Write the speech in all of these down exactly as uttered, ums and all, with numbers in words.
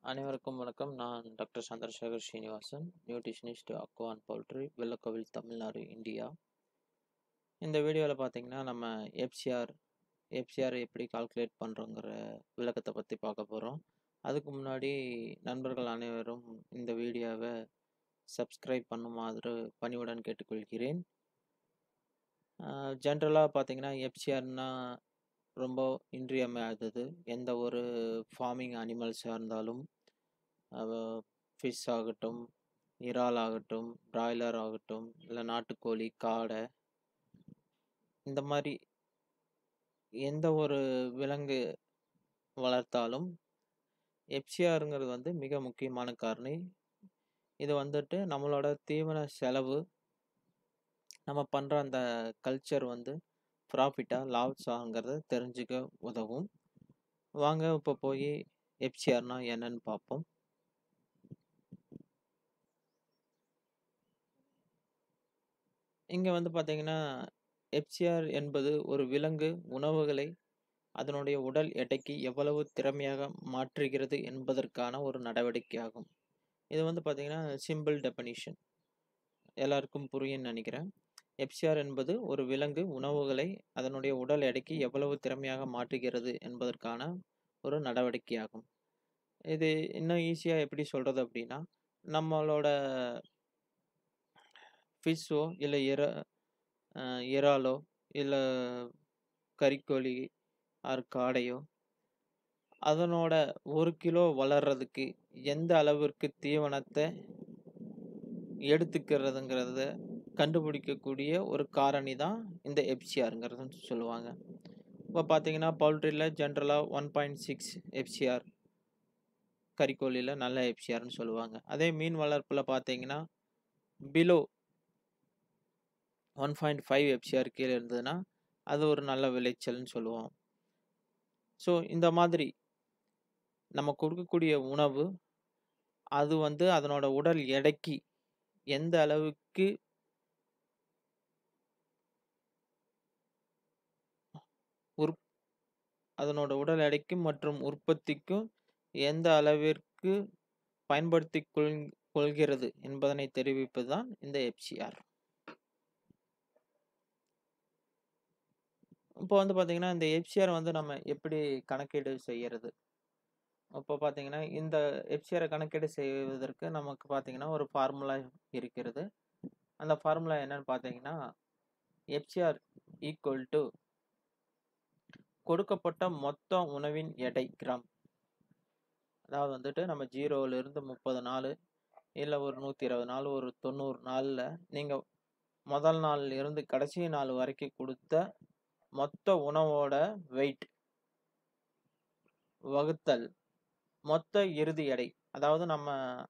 அனைவருக்கும் வணக்கம். நான் doctor Chandrasekar Srinivasan, nutritionist, aqua and poultry, Vellakoil, Tamil Nadu, India. இந்த வீடியோவில் பார்த்தீங்கன்னா, நம்ம எஃப்சிஆர் எஃப்சிஆர் எப்படி கால்குலேட் பண்ணுறோங்கிற விளக்கத்தை பற்றி பார்க்க போகிறோம். அதுக்கு முன்னாடி நண்பர்கள் அனைவரும் இந்த வீடியோவை சப்ஸ்கிரைப் பண்ணுமாறு பணிவுடன் கேட்டுக்கொள்கிறேன். ஜென்ரலாக பார்த்தீங்கன்னா, எஃப்சிஆர்னா ரொம்ப இன்றியமையாதது. எந்த ஒரு ஃபார்மிங் அனிமல்ஸாக இருந்தாலும், ஃபிஷ் ஆகட்டும், இறால் ஆகட்டும், பிராய்லர் ஆகட்டும், இல்லை நாட்டுக்கோழி, காடை, இந்த மாதிரி எந்த ஒரு விலங்கு வளர்த்தாலும் எஃப்சிஆருங்கிறது வந்து மிக முக்கியமான காரணி. இது வந்துட்டு நம்மளோட தீவன செலவு, நம்ம பண்ணுற அந்த கல்ச்சர் வந்து ப்ராஃபிட்டாக லாஸ் ஆகுங்கிறத தெரிஞ்சுக்க உதவும். வாங்க இப்போ போய் எஃப்சிஆர்னா என்னன்னு பார்ப்போம். இங்கே வந்து பார்த்தீங்கன்னா, எஃப்சிஆர் என்பது ஒரு விலங்கு உணவுகளை அதனுடைய உடல் எடைக்கு எவ்வளவு திறமையாக மாற்றுகிறது என்பதற்கான ஒரு நடவடிக்கையாகும். இது வந்து பார்த்தீங்கன்னா, சிம்பிள் டெஃபனிஷன் எல்லாருக்கும் புரியும்னு நினைக்கிறேன். எஃப்சிஆர் என்பது ஒரு விலங்கு உணவுகளை அதனுடைய உடல் எடைக்கு எவ்வளவு திறமையாக மாற்றுகிறது என்பதற்கான ஒரு நடவடிக்கையாகும். இது இன்னும் ஈஸியாக எப்படி சொல்கிறது அப்படின்னா, நம்மளோட ஃபிஷ்ஷோ இல்லை இறா இறாலோ இல்லை கறிக்கோழி ஆர் காடையோ அதனோட ஒரு கிலோ வளர்றதுக்கு எந்த அளவிற்கு தீவனத்தை எடுத்துக்கிறதுங்கிறத கண்டுபிடிக்கக்கூடிய ஒரு காரணி தான் இந்த எஃப்சிஆருங்கிறதுன்னு சொல்லுவாங்க. இப்போ பார்த்தீங்கன்னா, பவுல்ட்ரியில் ஜென்ரலாக ஒன் பாயிண்ட் சிக்ஸ் எஃப்சிஆர், கறிக்கோழியில் நல்ல எஃப்சிஆர்னு சொல்லுவாங்க. அதே மீன் வளர்ப்பில் பார்த்தீங்கன்னா, below one point five FCR கீழே இருந்ததுன்னா அது ஒரு நல்ல விளைச்சல்னு சொல்லுவோம். ஸோ இந்த மாதிரி நம்ம கொடுக்கக்கூடிய உணவு அது வந்து அதனோட உடல் எடைக்கு எந்த அளவுக்கு உற் அதனோட உடல் எடைக்கும் மற்றும் உற்பத்திக்கும் எந்த அளவிற்கு பயன்படுத்தி கொள் கொள்கிறது என்பதனை தெரிவிப்பது தான் இந்த எஃப்சிஆர். இப்போ வந்து பார்த்தீங்கன்னா, இந்த எஃப்சிஆர் வந்து நம்ம எப்படி கணக்கீடு செய்யறது? இப்போ பார்த்தீங்கன்னா, இந்த எஃப்சிஆரை கணக்கீடு செய்வதற்கு நமக்கு பார்த்தீங்கன்னா ஒரு ஃபார்முலா இருக்கிறது. அந்த ஃபார்முலா என்னன்னு பார்த்தீங்கன்னா, எஃப்சிஆர் ஈக்குவல் டு கொடுக்கப்பட்ட மொத்த உணவின் எடை கிராம். அதாவது வந்துட்டு நம்ம ஜீரோவிலிருந்து முப்பது நாள் இல்லை ஒரு நூற்றி இருபது நாள், ஒரு தொண்ணூறு நாளில் நீங்கள் முதல் நாள்ல இருந்து கடைசி நாள் வரைக்கும் கொடுத்த மொத்த உணவோட வெயிட் வகுத்தல் மொத்த இறுதி எடை. அதாவது நம்ம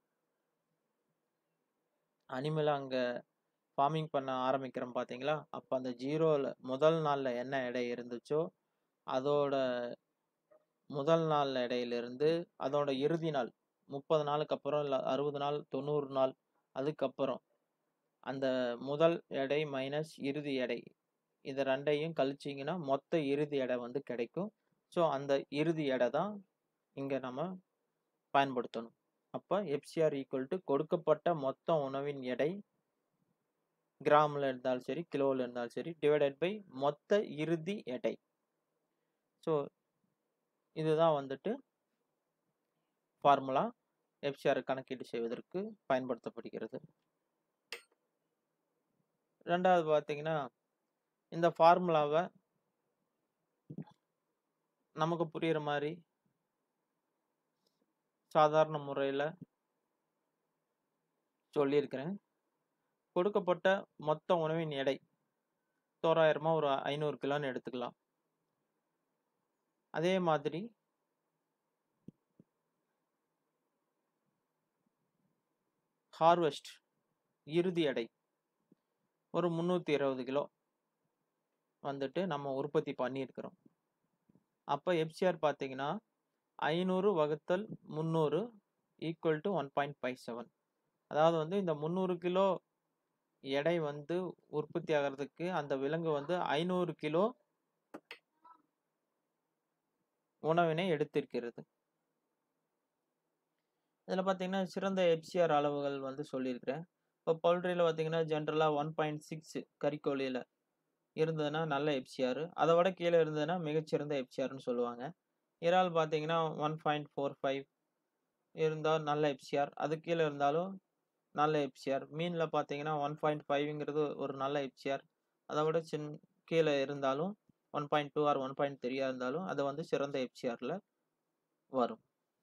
அனிமலை அங்கே ஃபார்மிங் பண்ண ஆரம்பிக்கிறோம் பார்த்தீங்களா, அப்போ அந்த ஜீரோவில் முதல் நாளில் என்ன எடை இருந்துச்சோ அதோட முதல் நாள் எடையிலிருந்து அதோட இறுதி நாள் முப்பது நாளுக்கு அப்புறம் இல்லை அறுபது நாள், தொண்ணூறு நாள், அதுக்கப்புறம் அந்த முதல் எடை மைனஸ் இறுதி எடை இதை ரெண்டையும் கழிச்சிங்கன்னா மொத்த இறுதி எடை வந்து கிடைக்கும். ஸோ அந்த இறுதி எடை தான் இங்கே நம்ம பயன்படுத்தணும். அப்போ எஃப்சிஆர் ஈக்குவல் டு கொடுக்கப்பட்ட மொத்த உணவின் எடை கிராமில் இருந்தாலும் சரி, கிலோவில் இருந்தாலும் சரி, டிவைடட் பை மொத்த இறுதி எடை. ஸோ இதுதான் வந்துட்டு ஃபார்முலா எஃப்சிஆர் கணக்கீடு செய்வதற்கு பயன்படுத்தப்படுகிறது. ரெண்டாவது பார்த்தீங்கன்னா, இந்த ஃபார்முலாவை நமக்கு புரிகிற மாதிரி சாதாரண முறையில் சொல்லியிருக்கிறேன். கொடுக்கப்பட்ட மொத்த உணவின் எடை தோராயிரமாக ஒரு ஐநூறு கிலோன்னு எடுத்துக்கலாம். அதே மாதிரி ஹார்வெஸ்ட் இறுதி எடை ஒரு முந்நூற்றி இருபது கிலோ வந்துட்டு நம்ம உற்பத்தி பண்ணியிருக்கிறோம். அப்போ எஃப்சிஆர் பார்த்தீங்கன்னா ஐநூறு வகுத்தல் முந்நூறு equal to one point five seven. அதாவது வந்து இந்த முந்நூறு கிலோ எடை வந்து உற்பத்தி ஆகிறதுக்கு அந்த விலங்கு வந்து ஐநூறு கிலோ உணவினை எடுத்திருக்கிறது. இதில பார்த்தீங்கன்னா, சிறந்த எஃப்சிஆர் அளவுகள் வந்து சொல்லியிருக்கிறேன். இப்போ பவுல்ட்ரில பார்த்தீங்கன்னா, ஜென்ரலா ஒன் பாயிண்ட் சிக்ஸ் கறிக்கோழியில இருந்ததுன்னா நல்ல எஃப்சிஆர். அத விட கீழ இருந்ததுன்னா மிகச்சிறந்த எஃப்சிஆர்ன்னு சொல்லுவாங்க. இறால் பார்த்தீங்கன்னா, ஒன் பாயிண்ட் ஃபோர் ஃபைவ் இருந்தா நல்ல எஃப்சிஆர். அதுக்கு கீழ இருந்தாலும் நல்ல எஃப்சிஆர். மீன்ல பார்த்தீங்கன்னா, ஒன் பாயிண்ட் ஃபைவ்ங்கிறது ஒரு நல்ல எஃப்சிஆர். அத விட சின் கீழ இருந்தாலும் one point two or one point three இருந்தாலும் அது வந்து சிறந்த எஃப்சிஆர்ல வரும்.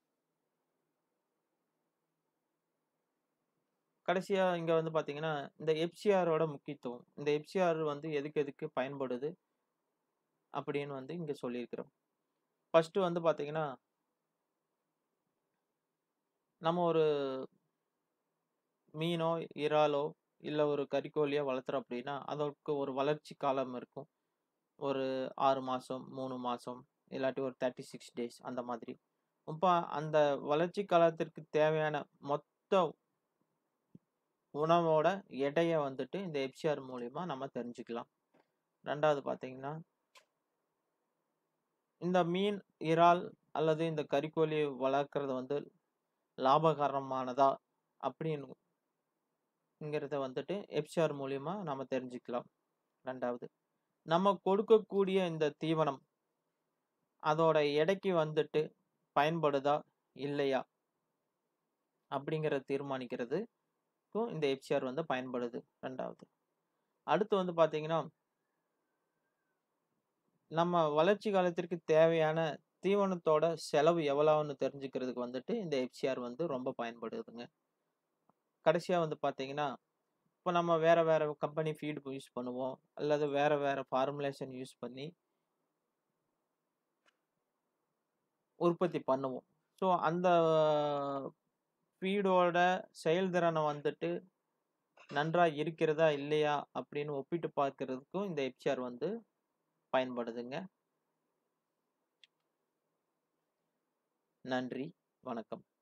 கடைசியா இங்க வந்து பார்த்தீங்கன்னா, இந்த எஃப்சிஆரோட முக்கியத்துவம். இந்த எஃப்சிஆர் வந்து எதுக்கு எதுக்கு பயன்படுது? அப்படின்னு வந்து இங்க சொல்லியிருக்கிறோம். ஃபர்ஸ்ட்டு வந்து பார்த்தீங்கன்னா நம்ம ஒரு மீனோ, இறாலோ, இல்ல ஒரு கறிக்கோழியோ வளர்த்துறோம் அப்படின்னா, அதற்கு ஒரு வளர்ச்சி காலம் இருக்கும். ஒரு ஆறு மாசம், மூணு மாசம், இல்லாட்டி ஒரு முப்பத்தி ஆறு டேஸ் அந்த மாதிரி. இப்ப அந்த வளர்ச்சி காலத்திற்கு தேவையான மொத்த உணவோட எடைய வந்துட்டு இந்த எஃப்சிஆர் மூலியமா நம்ம தெரிஞ்சுக்கலாம். இரண்டாவது பார்த்தீங்கன்னா, இந்த மீன், இறால் அல்லது இந்த கறிக்கோழி வளர்க்கறது வந்து லாபகரமானதா? அப்படின்னுங்கிறத வந்துட்டு எஃப்சிஆர் மூலியமா நம்ம தெரிஞ்சுக்கலாம். இரண்டாவது. நம்ம கொடுக்கக்கூடிய இந்த தீவனம், அதோட எடைக்கு வந்துட்டு பயன்படுதா? இல்லையா? அப்படிங்கிறத தீர்மானிக்கிறதுக்கும் இந்த எஃப்சிஆர் வந்து பயன்படுது. இரண்டாவது. அடுத்து வந்து பார்த்தீங்கன்னா, நம்ம வளர்ச்சி காலத்திற்கு தேவையான தீவனத்தோட செலவு எவ்வளவுன்னு தெரிஞ்சுக்கிறதுக்கு வந்துட்டு இந்த எஃப்சிஆர் வந்து ரொம்ப பயன்படுதுங்க. கடைசியா வந்து பார்த்தீங்கன்னா, இப்ப நம்ம வேற வேற கம்பெனி ஃபீட் யூஸ் பண்ணுவோம். அல்லது வேற வேற ஃபார்முலேஷன் யூஸ் பண்ணி உற்பத்தி பண்ணுவோம். ஸோ அந்த ஃபீடோட செயல்திறன வந்துட்டு நன்றா இருக்கிறதா? இல்லையா? அப்படின்னு ஒப்பிட்டு பார்க்கிறதுக்கும் இந்த எஃப்சிஆர் வந்து பயன்படுதுங்க. நன்றி. வணக்கம்.